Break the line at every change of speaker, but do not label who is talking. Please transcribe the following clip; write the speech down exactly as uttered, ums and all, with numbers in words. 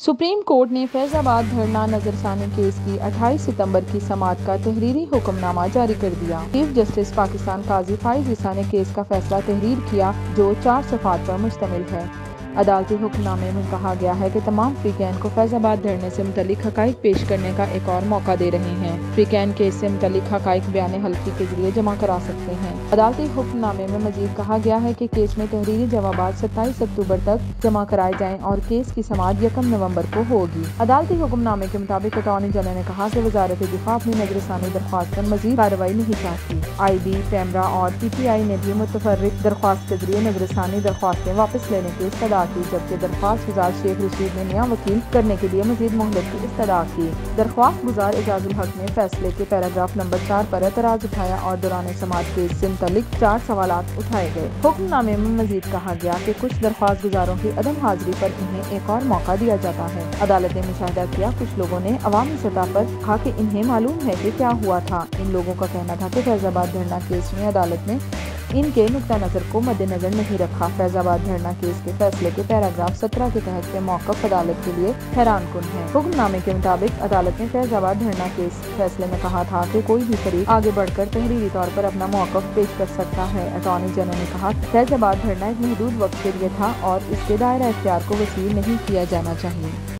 Supreme court ने फैजाबाद धरना नजरसानी case की अट्ठाईस सितंबर की समाअत का तहरीरी हुक्मनामा जारी कर दिया। चीफ जस्टिस पाकिस्तान काजी फाइज ईसा ने केस का फैसला तहरीर किया, जो चार सफ़ात पर मुश्तमिल है। अदालती हुक्मनामे में कहा गया है कि तमाम फ्रीकैन को फैजाबाद धरने से मुतल्लिक हकाइक पेश करने का एक और मौका दे रहे हैं। फ्रीकैन केस से मुतल्लिक हकाइक बयान हल्फी के जरिए जमा करा सकते हैं। अदालती हुक्मनामे में मजीद कहा गया है कि केस में तहरीरी जवाबात सत्ताईस अक्टूबर तक जमा कराए जाएं और केस की समाअत यकम नवंबर को होगी। अदालती हुक्मनामे के मुताबिक अटॉर्नी जनरल ने कहा कि वजारत दिफा अपनी नजरसानी दरख्वास्त पर मजीद कार्रवाई नहीं चाहती। आई बी, पैमरा और पी टी आई ने भी मुतफर्रिक दरख्वास्त के जरिए नजरसानी दरख्वास्तें वापस लेने की इस्तदा की, जबकि दरख्वास्त गुजार शेख रशीद ने नया वकील करने के लिए मजीद मोहलत की इस्तदा की। दरख्वास्त गुजार एजाजुल हक ने फैसले के पैराग्राफ नंबर चार पर एतराज उठाया और दौरान समाअत केस से मुतल्लिक चार सवालात उठाए गए। हुक्मनामे में मजीद कहा गया कि कुछ दरख्वास्त गुजारों की अदम हाजिरी पर इन्हें एक और मौका दिया जाता है। अदालत ने मुशाहिदा किया, कुछ लोगों ने अवामी सतह पर कहा कि इन्हें मालूम है कि क्या हुआ था। इन लोगों का कहना था कि फैजाबाद धरना केस में अदालत ने इनके नुक्ता नजर को मद्देनजर नहीं रखा। फैजाबाद धरना केस के फैसले के पैराग्राफ सत्रह के तहत के मौक़िफ़ अदालत के लिए हैरान कुन है। हुक्मनामे के मुताबिक अदालत ने फैजाबाद धरना केस फैसले में कहा था कि कोई भी फरीक आगे बढ़कर तहरीरी तौर पर अपना मौक़िफ़ पेश कर सकता है। अटॉर्नी जनरल ने कहा फैजाबाद धरना एक महदूद वक्त के लिए था और इसके दायरा इख्तियार को वसील नहीं किया जाना चाहिए।